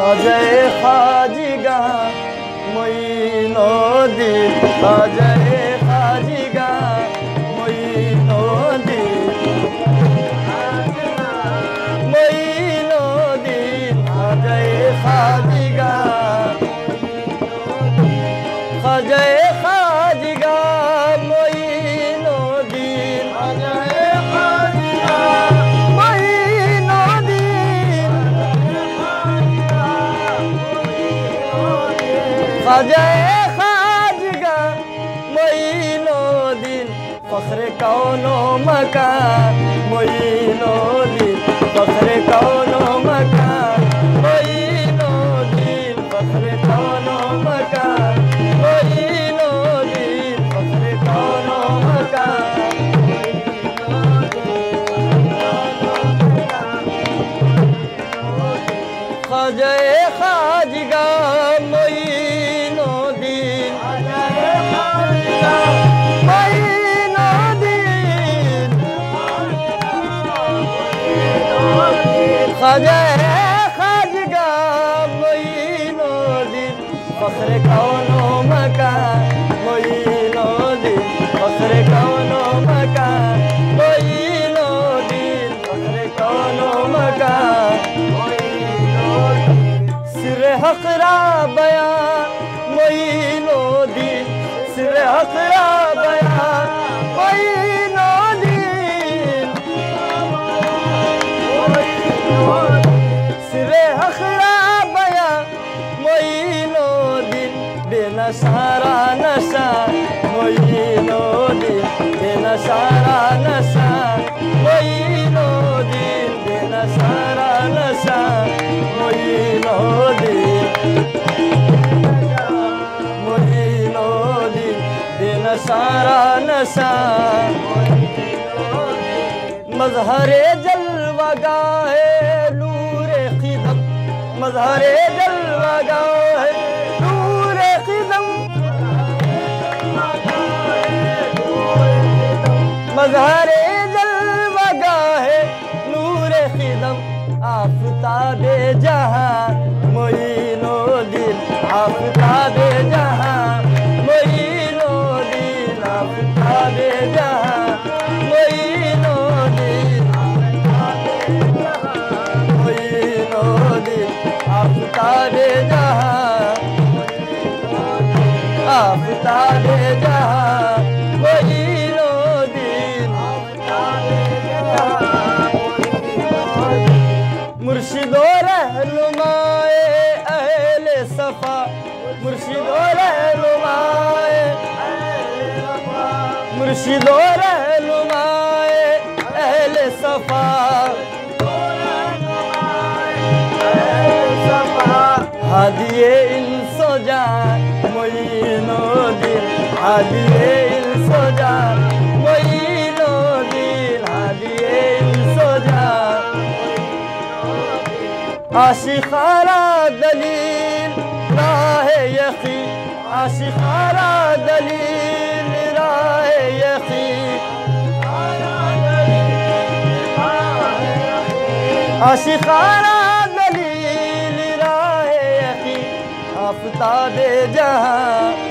अजय खाजिगा मोइनुद्दीन अजय खाजिगा मोइनुद्दीन अजय खाजिगा अजय खाजिगा मोइनुद्दीन अजय खाजिगा मोइनुद्दीन अजय खाजिगा मोइनुद्दीन फख्र कौनो मकान मोइनुद्दीन फख्र कौनो मकान मोइनुद्दीन फख्र कौनो मकान मोइनुद्दीन फख्र कौनो मकान अजय खाजिगा मोइनुद्दीन अजय खाजिगा मोइनुद्दीन फख्र कौनो मकान मोइनुद्दीन फख्र कौनो मकान मोइनुद्दीन फख्र कौनो मकान सिर हक़रा बयान मोइनुद्दीन सिर हक़रा बयान मोइनुद्दीन सिरे हक़रा बयान मोइनुद्दीन बेनसारा नशा मोइनुद्दीन बेनसारा नशा मोइनुद्दीन बेनसारा नशा मोइनुद्दीन मोइनुद्दीन बेनसारा नशा मज़हरे जलवा गाहे नूरे क़िदम मज़हरे जलवा गाहे नूरे क़िदम मज़हरे जलवा गाहे नूरे क़िदम आफ़ताबे जहां मोइनुद्दीन आफ़ताबे जहां मोइनुद्दीन आफ़ताबे जहां मोइनुद्दीन आफ़ताबे जहां आफ़ताबे जहां मोइनुद्दीन मुर्शिदो रहनुमाए अहले सफ़ा मुर्शिदो रहनुमाए मुर्शिदो रहनुमाए अहले सफ़ा हादिए इंसो जान मोइनुद्दीन हादिए इंसो जान मोइनुद्दीन हादिए इंसो जान आशिक़ाना दलील राह यक़ीन आशिक़ाना दलील राह यक़ीन आशिक़ाना दलील राह यक़ीन आफ़ताबे जहां